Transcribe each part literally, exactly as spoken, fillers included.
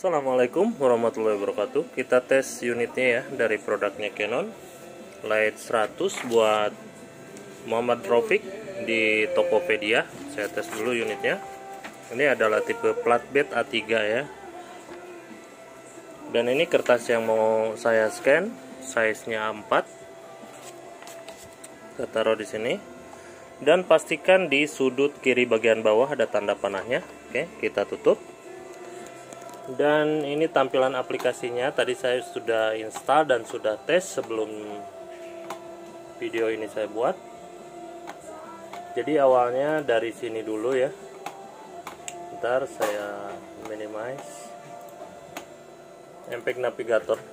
Assalamualaikum warahmatullahi wabarakatuh. Kita tes unitnya ya dari produknya Canon Light seratus buat Muhammad Rafiq di Tokopedia. Saya tes dulu unitnya. Ini adalah tipe flatbed A tiga ya. Dan ini kertas yang mau saya scan, size-nya A empat. Kita taruh di sini. Dan pastikan di sudut kiri bagian bawah ada tanda panahnya. Oke, kita tutup. Dan ini tampilan aplikasinya. Tadi saya sudah install dan sudah tes sebelum video ini saya buat. Jadi awalnya dari sini dulu ya. Ntar saya minimize Impact Navigator.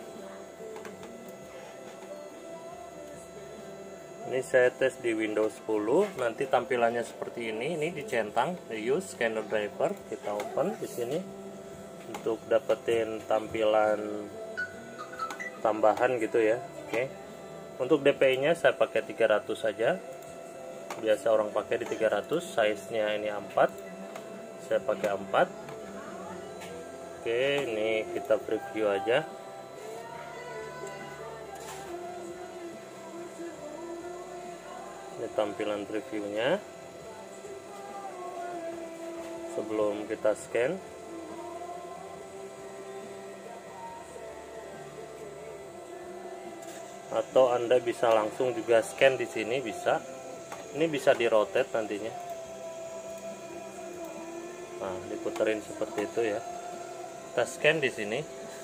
Ini saya tes di Windows sepuluh. Nanti tampilannya seperti ini. Ini dicentang, use scanner driver. Kita open di sini untuk dapetin tampilan tambahan gitu ya. Oke. Untuk D P I-nya saya pakai tiga ratus saja. Biasa orang pakai di tiga ratus. Size-nya ini A empat. Saya pakai A empat. Oke, ini kita preview aja. Ini tampilan previewnya sebelum kita scan. Atau Anda bisa langsung juga scan di sini, bisa. Ini bisa di rotate nantinya. Nah, diputerin seperti itu ya. Kita scan di sini.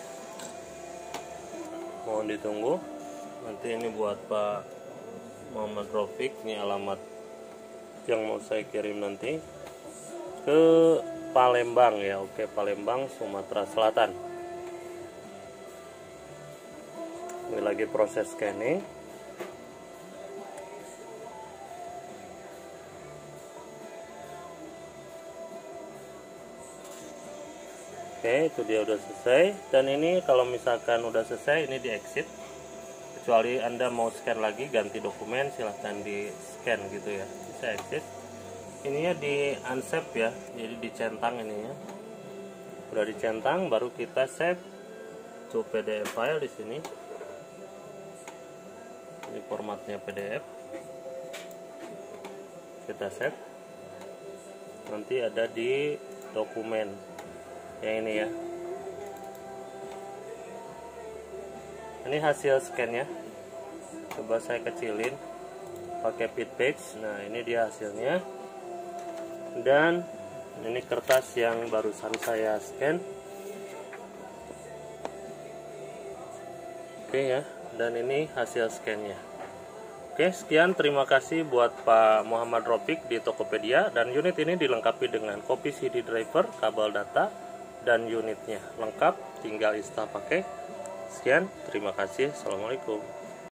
Mohon ditunggu. Nanti ini buat Pak Muhammad Rafiq, ini alamat yang mau saya kirim nanti ke Palembang ya. Oke, Palembang, Sumatera Selatan. Ini lagi proses scanning. Oke, itu dia udah selesai. Dan ini kalau misalkan udah selesai, ini di exit. Kecuali Anda mau scan lagi, ganti dokumen, silahkan di scan gitu ya. Bisa exit. Ininya di unsave ya, jadi dicentang ininya. Udah dicentang, baru kita save to P D F file di sini. Ini formatnya P D F. Kita save. Nanti ada di dokumen yang ini ya. Ini hasil scan-nya. Coba saya kecilin pakai pit page. Nah, ini dia hasilnya. Dan ini kertas yang barusan saya scan. Oke ya. Dan ini hasil scan-nya. Oke, sekian, terima kasih buat Pak Muhammad Rafiq di Tokopedia. Dan unit ini dilengkapi dengan copy C D driver, kabel data, dan unitnya lengkap, tinggal install pakai. Sekian, terima kasih. Assalamualaikum.